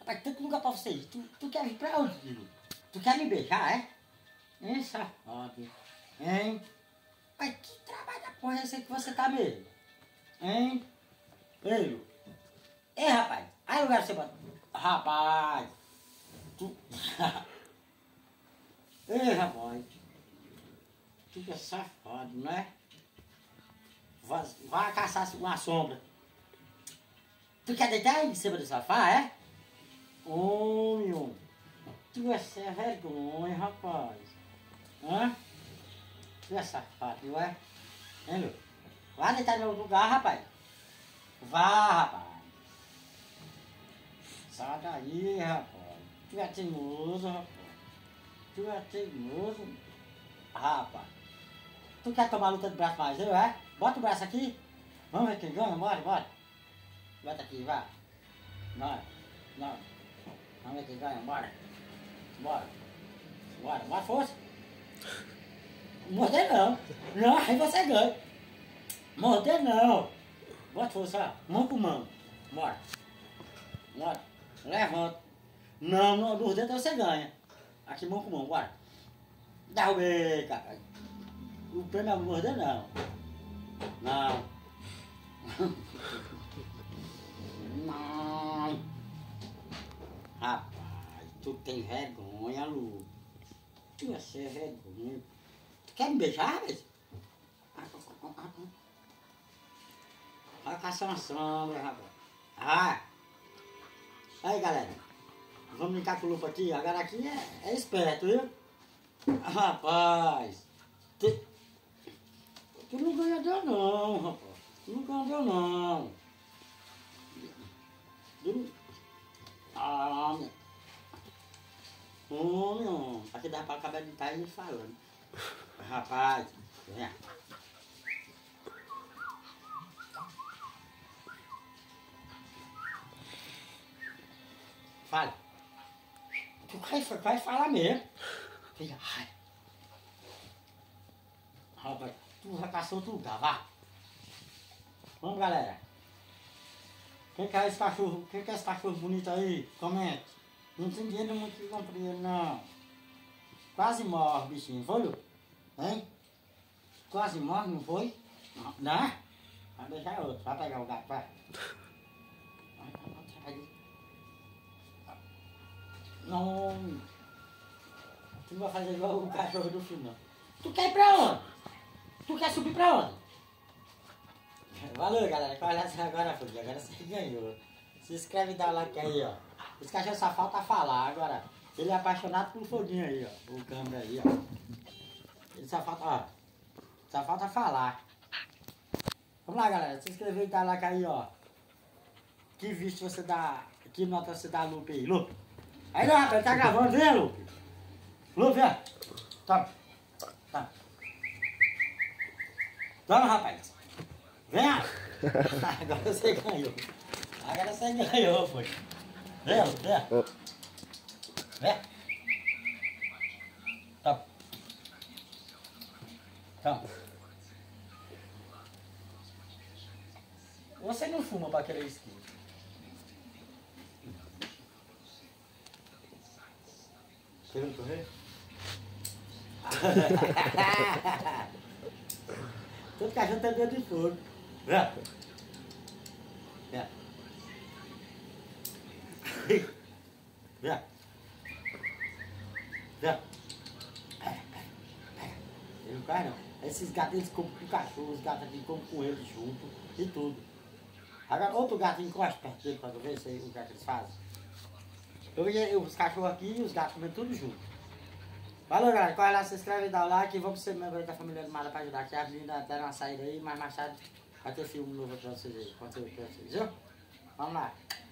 Rapaz, tanto lugar pra você ir. Tu quer vir pra onde, filho? Tu quer me beijar, é? Hein, safado? Hein? Mas que trabalho da porra é esse que você tá mesmo? Hein? Ei, ei, rapaz. Aí lugar que você bota. Rapaz. Tu... Ei, rapaz. Tu que é safado, não é? Vai caçar uma sombra. Tu quer deitar aí em cima do sofá, é? Homem, tu é sem vergonha, rapaz. Hã? Tu é safado, não é? Hein, meu? Vai deitar em outro lugar, rapaz. Vá, rapaz. Sai daí, rapaz. Tu é teimoso, rapaz. Tu é teimoso. Rapaz. Tu quer tomar luta de braço mais, eu, é? Bota o braço aqui. Vamos ver quem ganha, bora. Bota aqui, vai. Bora. Vamos ver quem ganha, bora. Bora, força. Morder não. Não, aí você ganha. Morder não. Bota força, ó. Mão com mão. Bora. Levanta. Não, nos dedos você ganha. Aqui, mão com mão, bora. Derrubei, cara. O prêmio é morder não. Não. Rapaz, tu tem vergonha, Lu. Tu é sem vergonha. Tu quer me beijar, rapaz? Vai caçar uma sombra, rapaz. Aí, galera. Vamos brincar com o Lupa aqui. Agora aqui é esperto, viu? Rapaz. Tu não ganha deu não, rapaz. Tu não ganha deu não. Homem. Aqui dá pra acabar de estar aí falando. Rapaz. Vem. Fala. Tu vai falar mesmo. Filha, rapaz, tu vai passar outro lugar, vá. Vamos, galera. Quem quer esse cachorro bonito aí? Comente. Não tem dinheiro muito que compre ele, não. Quase morre, bichinho. Foi, Lu? Hein? Quase morre, não foi? Não? Vai deixar outro. Vai pegar o gato, vai. Vai. Não. Tu não vai fazer igual o cachorro do filme, não. Tu quer ir pra onde? Tu quer subir pra onde? Valeu, galera. Agora você ganhou. Se inscreve e dá o like aí, ó. Esse cachorro só falta falar. Agora, ele é apaixonado por foguinho aí, ó. O câmera aí, ó. Ele só falta, ó. Só falta falar. Vamos lá, galera. Se inscrever e dá o like aí, ó. Que visto você dá. Que nota você dá a Lupe aí, Lupe? Aí não, rapaz, tá gravando, vem, Lupe. Lupe, vem. Toma. Toma, rapaz. Vem. Agora você ganhou. Pô. Vem, Lupe, vem. Vem. Toma. Você não fuma pra querer esquina. Querendo correr? Todo cachorro tem dedo de fogo. Vem. Ele não cai não. Esses gatos eles comem com o cachorro, os gatos aqui comem com eles junto e tudo. Agora outro gato encosta perto dele pra tu ver o que é que eles fazem. Os cachorros aqui e os gatos comendo tudo junto. Valeu, galera. Corre lá, se inscreve e dá o like. Vamos ser membro da família Animada pra ajudar aqui. A menina até uma saída aí, mas mais tarde vai ter filme novo pra vocês aí. Conteúdo pra vocês, viu? Vamos lá.